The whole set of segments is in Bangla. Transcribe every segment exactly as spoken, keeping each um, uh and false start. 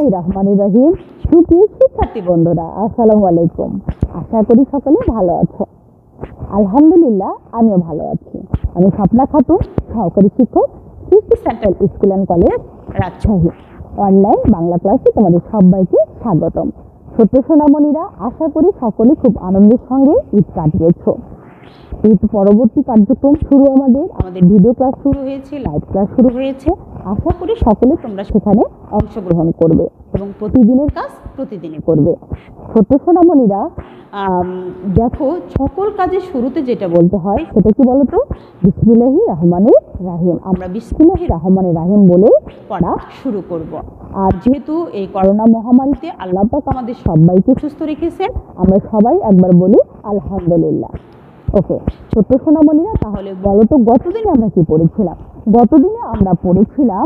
বিসমিল্লাহির রহমানির রহিম। সুপ্রিয় শিক্ষার্থী বন্ধুরা, আসসালামু আলাইকুম। আশা করি সকলে ভালো আছো। আলহামদুলিল্লাহ, আমিও ভালো আছি। আমি স্বপ্না খাতুন, সহকারী শিক্ষক, city central school and college, Rajshahi. Online Bangla ক্লাসে তোমাদের সবাইকে স্বাগতম। ছোট্ট সোনামণিরা, আশা করি সকলে খুব আনন্দের সঙ্গে ঈদ কাটিয়েছ। ঈদ পরবর্তী কার্যক্রম শুরু, আমাদের আমাদের ভিডিও ক্লাস শুরু হয়েছে, লাইভ ক্লাস শুরু হয়েছে। আশা করি সকলে তোমরা সেখানে অংশগ্রহণ করবে এবং প্রতিদিনের কাজ প্রতিদিনই করবে। ছোট্ট সোনামণিরা, দেখো, সকল কাজের শুরুতে যেটা বলতে হয় সেটা কি বলতো? বিসমিল্লাহির রহমানির রাহিম। আমরা বিসমিল্লাহির রহমানির রাহিম বলে পড়া শুরু করব। আর যেহেতু এই করোনা মহামারীতে আল্লাহ পাক আমাদের সবাইকে সুস্থ রেখেছেন, আমরা সবাই একবার বলি আলহামদুলিল্লাহ। ওকে ছোট্ট সোনামণিরা, তাহলে বলো তো গতদিনে আমরা কি পড়েছিলাম? গতদিনে আমরা পড়েছিলাম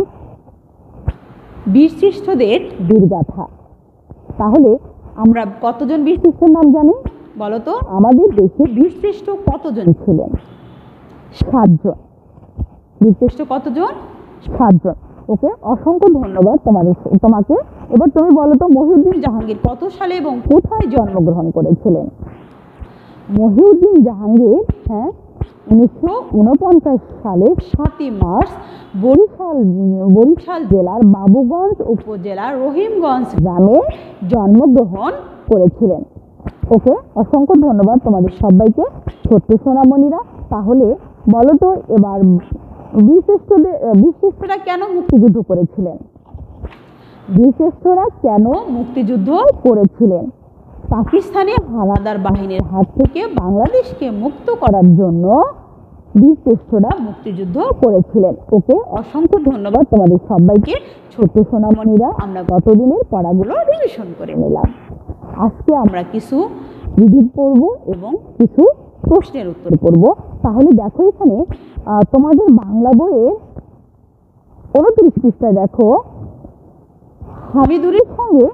বীরশ্রেষ্ঠদের বীরগাথা। তাহলে আমরা কতজন বীরশ্রেষ্ঠের নাম জানি বলো তো? আমাদের দেশে বীরশ্রেষ্ঠ কতজন ছিলেন? সাতজন। বীরশ্রেষ্ঠ কতজন? সাতজন। ওকে, অসংখ্য ধন্যবাদ তোমাদের তোমাকে। এবার তুমি বলো তো, মহিউদ্দিন জাহাঙ্গীর কত সালে এবং কোথায় জন্মগ্রহণ করেছিলেন? মহিউদ্দিন জাহাঙ্গীর হ্যাঁ উনিশশো উনপঞ্চাশ সালে সাতই মার্চ বরিশাল বরিশাল জেলার বাবুগঞ্জ উপজেলার রহিমগঞ্জ গ্রামে জন্মগ্রহণ করেছিলেন। ওকে, অসংখ্য ধন্যবাদ তোমাদের সবাইকে। ছোট্ট সোনামণিরা, তাহলে বলো তো এবার বীরশ্রেষ্ঠদের বীরশ্রেষ্ঠরা কেন মুক্তিযুদ্ধ করেছিলেন? বীরশ্রেষ্ঠরা কেন মুক্তিযুদ্ধ করেছিলেন? পাকিস্তানি হানাদার বাহিনীর হাত থেকে বাংলাদেশকে মুক্ত করার জন্য বীরশ্রেষ্ঠরা মুক্তিযুদ্ধ করেছিলেন। ওকে, অসংখ্য ধন্যবাদ তোমাদের সবাইকে। ছোট্ট সোনামণিরা, আমরা গতদিনের পড়াগুলো রিভিশন করে নিলাম। আজকে আমরা কিছু রিডিং পড়ব এবং কিছু প্রশ্নের উত্তর পড়ব। তাহলে দেখো, এখানে তোমাদের বাংলা বইয়ের উনত্রিশ পৃষ্ঠায় দেখো, হামিদুরের সঙ্গে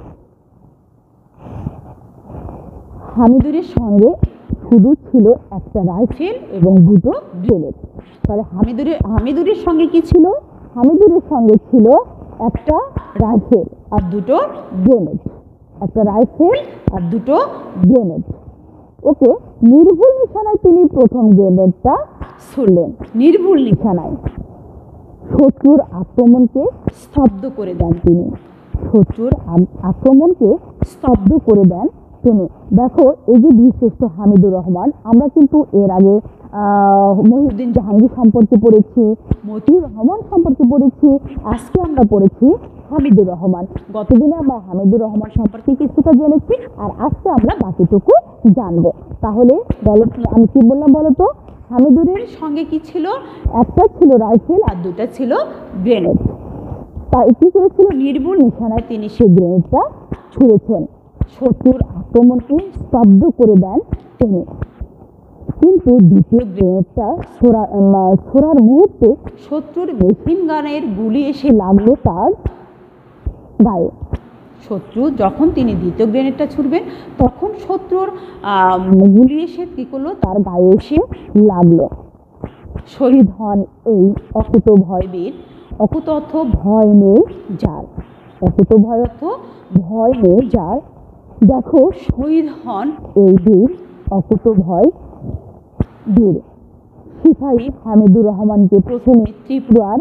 হামিদুরের সঙ্গে শুধু ছিল একটা রাইফেল এবং দুটো গ্রেনেড। তাহলে হামিদুরের হামিদুরের সঙ্গে কি ছিল? হামিদুরের সঙ্গে ছিল একটা রাইফেল আর দুটো গ্রেনেড। একটা রাইফেল আর দুটো গ্রেনেড। ওকে, নির্ভুল নিশানায় তিনি প্রথম গ্রেনেডটা ছুড়লেন। নির্ভুল নিশানায় শত্রুর আক্রমণকে স্তব্ধ করে দেন তিনি। শত্রুর আক্রমণকে স্তব্ধ করে দেন তিনি। দেখো, এই যে বীরশ্রেষ্ঠ হামিদুর রহমান, আমরা কিন্তু এর আগে মহিউদ্দিন জাহাঙ্গীর সম্পর্কে পড়েছি, মতিউর রহমান সম্পর্কে পড়েছি, আজকে আমরা পড়েছি হামিদুর রহমান। গতদিনে আমরা হামিদুর রহমান সম্পর্কে কিছুটা জেনেছি, আর আজকে আমরা বাকিটুকু জানবো। তাহলে বলো, আমি কি বললাম বলো তো? হামিদুরের সঙ্গে কি ছিল? একটা ছিল রাইফেল আর দুটা ছিল গ্রেনেড। তাই কি করেছিল? নির্ভুল নিশানায় তিনি সেই গ্রেনেডটা ছুঁড়েছেন। শত্রুর আক্রমণকে স্তব্ধ করে দেন তিনি। কিন্তু দ্বিতীয় গ্রেনেডটা ছোড়া ছোড়ার মুহূর্তে শত্রুর মেশিন গানের গুলি এসে লাগলো তার গায়ে। শত্রু যখন তিনি দ্বিতীয় গ্রেনেডটা ছুড়বেন, তখন শত্রুর গুলি এসে কি করলো? তার গায়ে এসে লাগলো। শহীদ হন এই অকুত ভয়বীর। অকুত অর্থ ভয় নেই যার। অকুত ভয় অর্থ ভয় নেই যার। দেখো, শহীদ হন এই বীর, অকুত ভয় বীর। সিপাহী হামিদুর রহমানকে প্রথমে ত্রিপুরার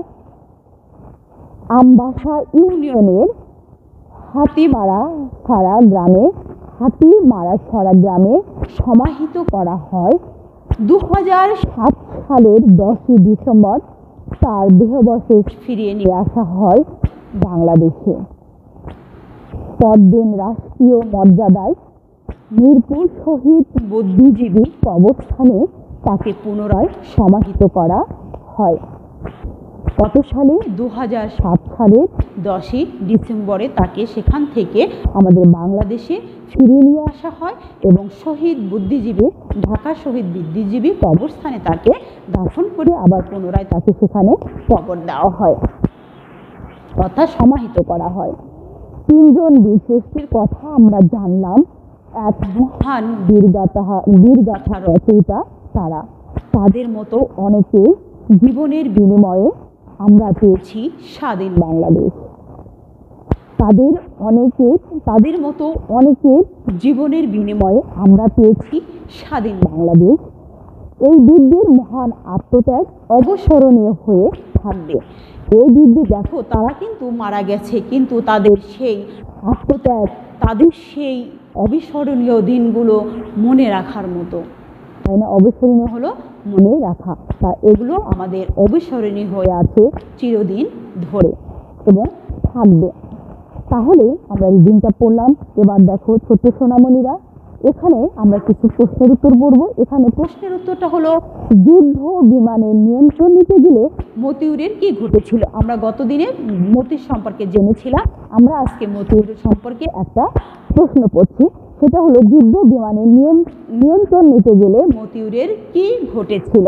আমবাসা ইউনিয়নের হাতিমারা ছড়া গ্রামে হাতিমারা ছড়া গ্রামে সমাহিত করা হয়। দু হাজার সাত সালের দশই ডিসেম্বর তার দেহাবশেষ ফিরিয়ে নিয়ে আসা হয় বাংলাদেশে। পরদিন রাষ্ট্রীয় মর্যাদায় মিরপুর শহীদ বুদ্ধিজীবী কবরস্থানে তাকে পুনরায় সমাহিত করা হয়। কত সালে? দু হাজার সাত সালের দশই ডিসেম্বরে তাকে সেখান থেকে আমাদের বাংলাদেশে ফিরিয়ে নিয়ে আসা হয় এবং শহীদ বুদ্ধিজীবী ঢাকা শহীদ বুদ্ধিজীবী কবরস্থানে তাকে দাফন করে আবার পুনরায় তাকে সেখানে কবর দেওয়া হয়, অর্থাৎ সমাহিত করা হয়। তিনজন বীরশ্রেষ্ঠের কথা আমরা জানলাম। এক মহান বীরগাথা বীরগাথা রচয়িতা তারা। তাদের মতো অনেকে জীবনের বিনিময়ে আমরা পেয়েছি স্বাধীন বাংলাদেশ। তাদের অনেকের তাদের মতো অনেকের জীবনের বিনিময়ে আমরা পেয়েছি স্বাধীন বাংলাদেশ। এই বীরদের মহান আত্মত্যাগ অবস্মরণীয় হয়ে থাকবে। এই বীরদের দেখো, তারা কিন্তু মারা গেছে, কিন্তু তাদের সেই আত্মত্যাগ, তাদের সেই অবিস্মরণীয় দিনগুলো মনে রাখার মতো, তাই না? অবিস্মরণীয় হলো মনে রাখা। তা এগুলো আমাদের অবিস্মরণীয় হয়ে আছে চিরদিন ধরে এবং থাকবে। তাহলে আমরা রিডিংটা পড়লাম। এবার দেখো ছোট্ট সোনামণিরা, এখানে আমরা কিছু প্রশ্নের উত্তর পড়বো। এখানে প্রশ্নের উত্তরটা হলো, যুদ্ধ বিমানের নিয়ন্ত্রণ নিতে গেলে মতিউরের কি ঘটেছিল? আমরা গত দিনে মতির সম্পর্কে জেনেছিলাম, আমরা আজকে মতিউরের সম্পর্কে একটা প্রশ্ন পড়ছি। সেটা হলো, যুদ্ধ বিমানের নিয়ন্ত্রণ নিতে গেলে মতিউরের কি ঘটেছিল?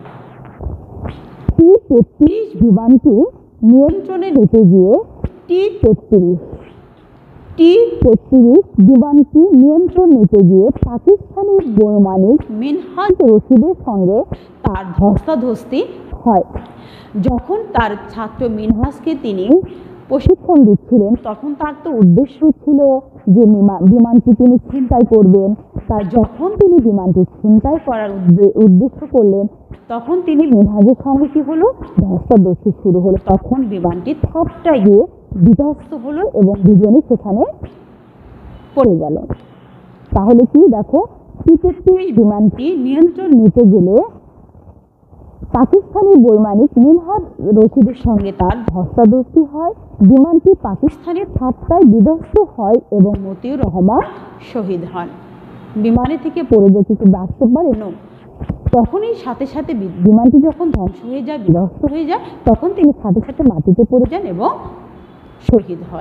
টি তেত্রিশ বিমানটি নিয়ন্ত্রণে নিতে গিয়ে টি তেত্রিশ টি তেত্রিশ বিমানটি নিয়ন্ত্রণ নিতে গিয়ে পাকিস্তানের বৈমানিক মিনহাজ রশিদের সঙ্গে তার ধস্তাধস্তি হয়। যখন তার ছাত্র মিনহাজকে তিনি প্রশিক্ষণ দিচ্ছিলেন, তখন তার তো উদ্দেশ্য ছিল যে বিমানটি তিনি ছিনতাই করবেন। তার যখন তিনি বিমানটি ছিনতাই করার উদ্দেশ্য করলেন, তখন তিনি মিনহাজের সঙ্গে কি হলো, ধস্তাধস্তি শুরু হলো। তখন বিমানটি থাপটা গিয়ে বিধ্বস্ত হলো এবং দুজনই সেখানে পড়ে গেল। তাহলে কি দেখো, টি তেত্রিশ বিমানটি নিয়ন্ত্রণ নিতে গেলে পাকিস্তানি বৈমানিক মিনহাজ রশিদের সঙ্গে তার ধস্তাধস্তি হয়, বিমানটি পাকিস্তানের ঠাট্টায় বিধ্বস্ত হয় এবং মতিউর রহমান শহীদ হন। বিমানে থেকে পড়ে যায়, কিছু বাঁচতে পারে না। তখনই সাথে সাথে বিমানটি যখন ধ্বংস হয়ে যায়, বিধ্বস্ত হয়ে যায়, তখন তিনি সাথে সাথে মাটিতে পড়ে যান এবং শহীদ হন।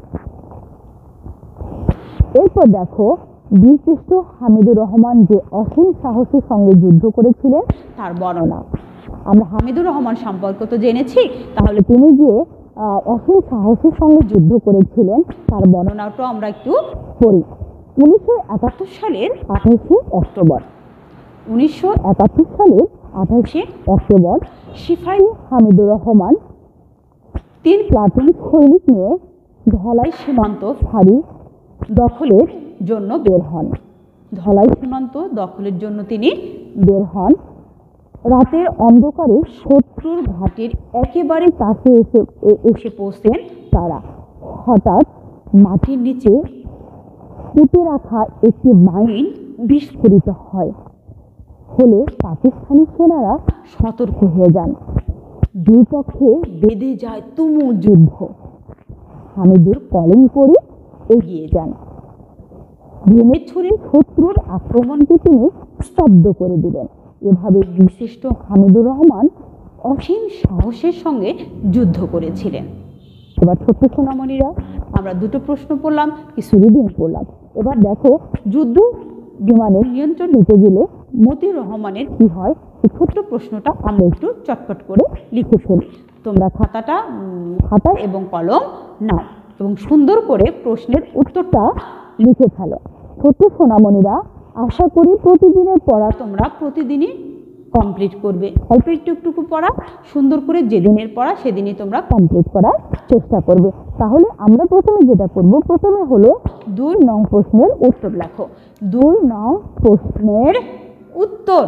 এরপর দেখো, বীরশ্রেষ্ঠ হামিদুর রহমান যে অসীম সাহসের সঙ্গে যুদ্ধ করেছিলেন তার বর্ণনা। আমরা হামিদুর রহমান সম্পর্কে তো জেনেছি, তাহলে তিনি যে অসীম সাহসের সঙ্গে যুদ্ধ করেছিলেন তার বর্ণনাটাও আমরা একটু পড়ি। উনিশশো একাত্তর সালের আঠাশে অক্টোবর উনিশশো একাত্তর সালের আঠাশে অক্টোবর সিপাহী হামিদুর রহমান তিন প্লাটুন সৈনিক নিয়ে ধলাই সীমান্ত ফাঁড়ি দখলের জন্য বের হন। ধলাই সীমান্ত দখলের জন্য তিনি বের হন। রাতের অন্ধকারে শত্রুর ঘাটের একেবারে কাছে এসে এসে পৌঁছেন তারা। হঠাৎ মাটির নিচে পুঁতে রাখা একটি মাইন বিস্ফোরিত হয়। হলে পাকিস্তানি সেনারা সতর্ক হয়ে যান। দুই পক্ষে বেঁধে যায় তুমুল যুদ্ধ। হামিদুর কলিং করে এগিয়ে যান। গ্রেনেড ছুড়ে শত্রুর আক্রমণকে তিনি স্তব্ধ করে দিলেন। এভাবে বিশিষ্ট হামিদুর রহমান অসীম সাহসের সঙ্গে যুদ্ধ করেছিলেন। এবার ছোট্ট সোনামণিরা, আমরা দুটো প্রশ্ন পড়লাম, কিছু রিডিং পড়লাম। এবার দেখো, যুদ্ধ বিমানের নিয়ন্ত্রণ নিতে গেলে মতিউর রহমানের কি হয়, এই ছোট্ট প্রশ্নটা আমরা একটু চটপট করে লিখে ফেলি। তোমরা খাতাটা খাতা এবং কলম নাও এবং সুন্দর করে প্রশ্নের উত্তরটা লিখে ফেলো। ছোট্ট সোনামণিরা, আশা করি প্রতিদিনের পড়া তোমরা প্রতিদিনই কমপ্লিট করবে। অল্প একটু একটু পড়া সুন্দর করে যেদিনের পড়া সেদিনই তোমরা কমপ্লিট করার চেষ্টা করবে। তাহলে আমরা প্রথমে যেটা করব, প্রথমে হলো দুই নং প্রশ্নের উত্তর লেখো। দুই নং প্রশ্নের উত্তর।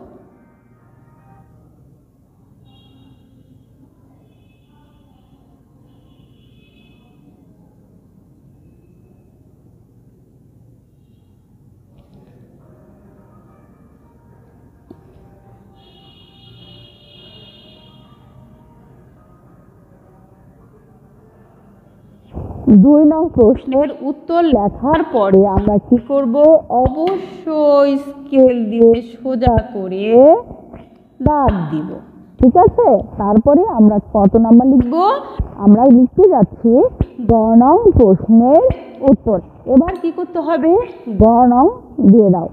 দুই নং প্রশ্নের উত্তর লেখার পরে আমরা কি করব, অবশ্যই স্কেল দিয়ে সোজা করে দাগ দিব। ঠিক আছে, তারপরে আমরা কত নাম্বার লিখব, আমরা লিখতে যাচ্ছি গ নং প্রশ্নের উত্তর। এবার কি করতে হবে, গ নং দিয়ে দাও।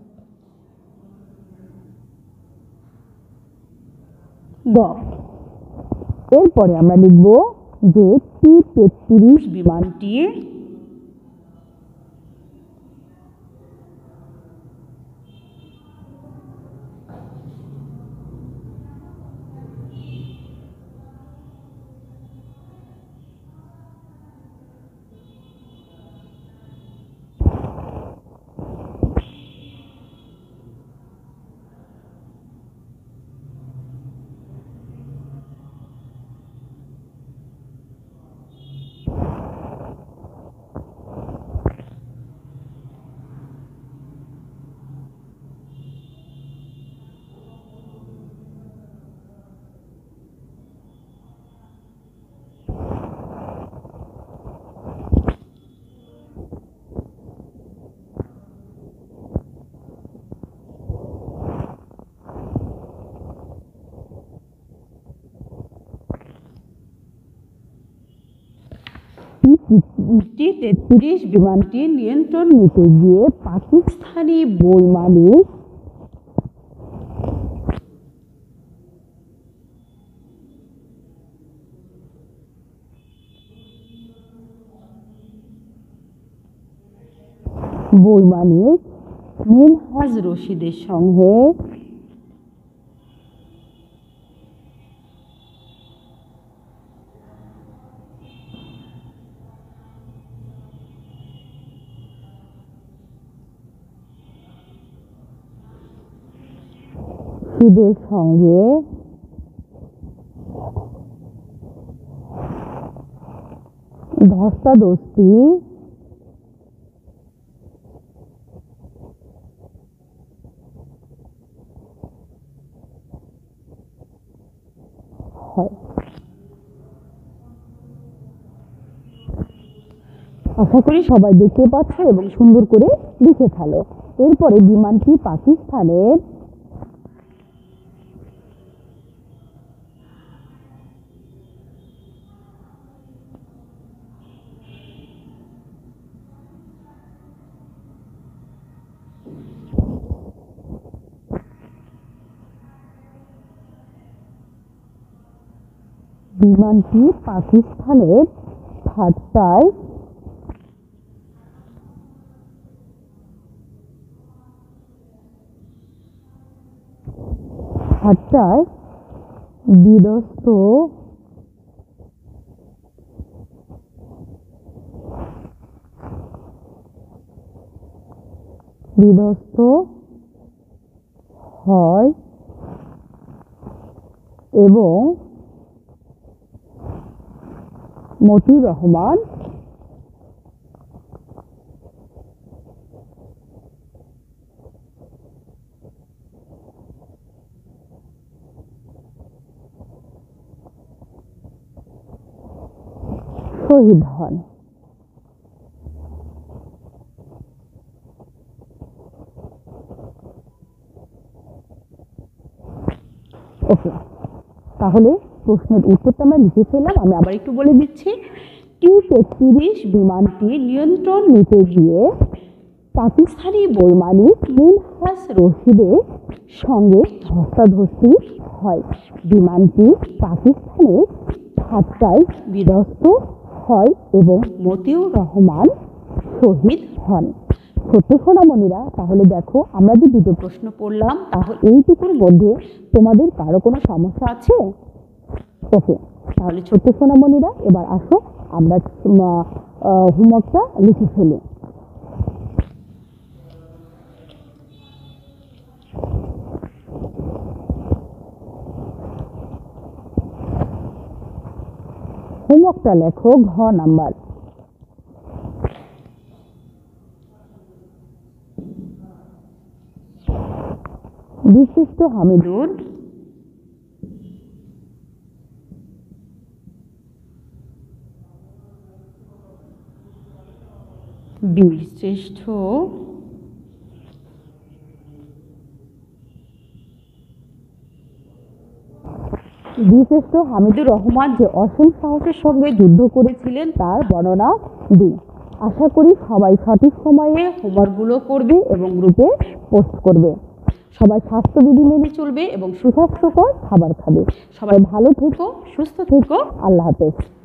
গ। এরপরে আমরা লিখব যে টি তেত্রিশ বিমানটি টি তেত্রিশ বিমানটি নিয়ন্ত্রণ নিতে গিয়ে পাকিস্তানি বৈমানিক বৈমানিক মিনহাজ রশিদের সঙ্গে রশিদের সঙ্গে ধস্তাধস্তি হয়। আশা করি সবাই দেখতে পাচ্ছ এবং সুন্দর করে লিখে ফেলো। এরপরে বিমানটি পাকিস্তানের বিমানটি পাকিস্তানের ঠাট্টায় ঠাট্টায় বিধ্বস্ত বিধ্বস্ত হয় এবং মতিউর রহমান শহীদ হন। ওকে, তাহলে প্রশ্নের উত্তরটা আমরা লিখে ফেললাম। আমি আবার একটু বলে দিচ্ছি। টি তেত্রিশ বিমানটি নিয়ন্ত্রণ নিতে গিয়ে পাকিস্তানি বৈমানিক মিনহাজ রশিদের সঙ্গে ধস্তাধস্তি হয়। বিমানটি পাকিস্তানের ঠাট্টায় বিধ্বস্ত হয় এবং মতিউর রহমান শহীদ হন। ছোট্ট সোনামণিরা, তাহলে দেখো আমরা যে দুটো প্রশ্ন পড়লাম, তাহলে এইটুকুর মধ্যে তোমাদের কারো কোনো সমস্যা আছে? ওকে, তাহলে ছোট্ট সোনামণিরা এবার আসো আমরা হোমওয়ার্কটা লিখে ফেলি। হোমওয়ার্কটা লেখো ঘ নাম্বার। বিশিষ্ট হামিদুর বীরশ্রেষ্ঠ বীরশ্রেষ্ঠ হামিদুর রহমান যে অসীম সাহসের সঙ্গে যুদ্ধ করেছিলেন তার বর্ণনা দিন। আশা করি সবাই সঠিক সময়ে হোমওয়ার্কগুলো করবে এবং গ্রুপে পোস্ট করবে। সবাই স্বাস্থ্যবিধি মেনে চলবে এবং সুস্বাস্থ্যকর খাবার খাবে। সবাই ভালো থেকো, সুস্থ থেকো। আল্লাহ হাফেজ।